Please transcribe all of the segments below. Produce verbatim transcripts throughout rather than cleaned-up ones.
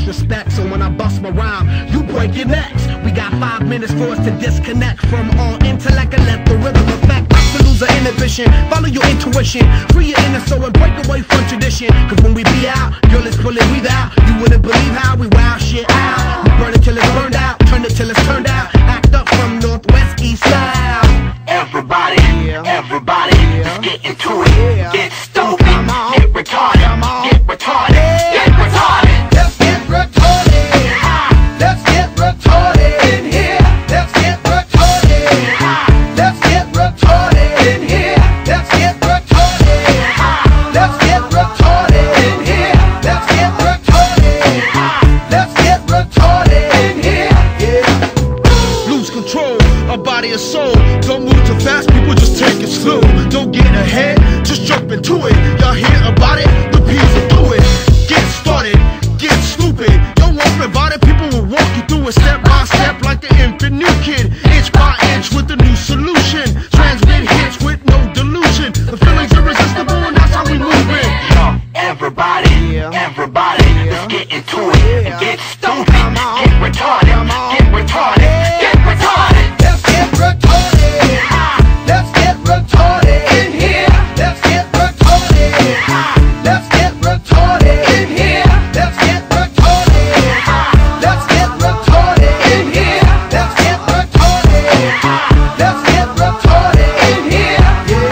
disrespect, so when I bust my rhyme, you break your necks. We got five minutes for us to disconnect from all intellect and let the rhythm affect us to lose our inhibition. Follow your intuition, free your inner soul and break away from tradition. Cause when we be out, girl, it's pulling we out. You wouldn't believe how we wow shit out. We burn it till it's burned out, turn it till it's turned out. Act up from northwest, east style. Everybody, yeah. everybody, yeah. let's get into it. Yeah. Get stupid, get retarded, get retarded, yeah. get retarded. Let's get retarded. Ah. Let's get retarded in here. Let's get retarded. Ah. Let's get retarded in here. Let's get retarded. Ah. Let's get retarded in here. Let's get retarded. Ah. Let's get retarded in here. Yeah. Lose control of body and soul. Don't move too fast, people, just take it slow. Don't get ahead, just jump into it. Y'all hear about it? The P's will do it. Get started, get stupid. Don't worry about it, people will walk you through it step by step like the infant new kid. Inch by inch with a new solution. Transmit hits with no delusion. The feeling's irresistible and that's how we move it. Yo, everybody, yeah. everybody, yeah. let's get into it yeah. and get stupid. Get retarded, get retarded, get retarded. Let's get retarded. Ah. Let's get retarded in here. Let's get retarded. Ah. Let's get retarded in here. Let's get retarded. Ah. Let's get retarded in here. Let's get retarded. Ah. Let's get retarded in here.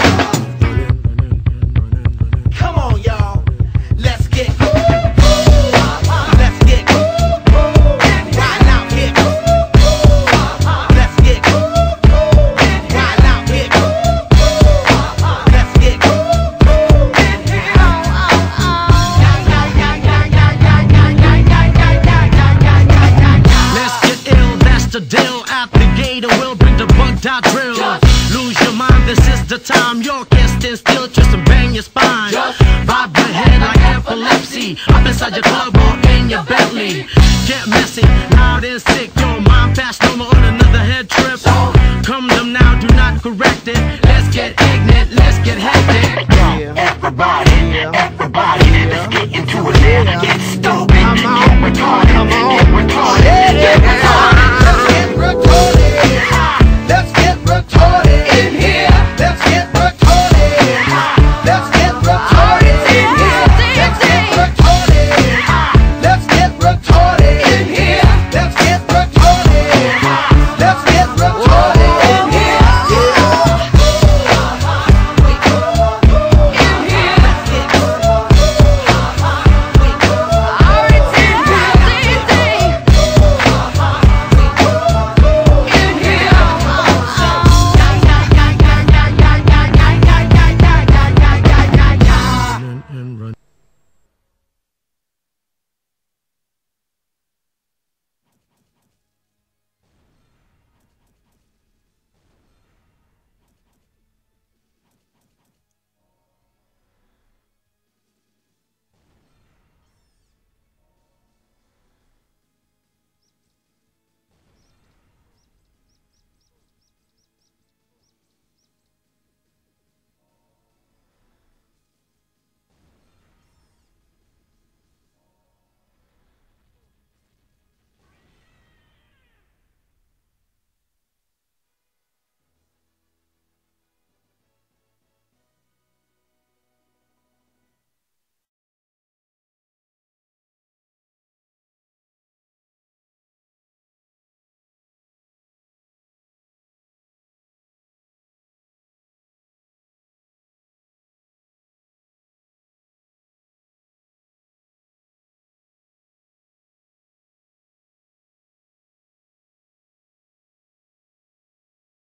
Yeah. Come on, y'all. Let's get Let's get right out here. Let's get right out here. Let's get Let's get ill, that's the deal. At the gate, and we'll bring the bug dot drill. Lose your mind, this is the time. Your guest is still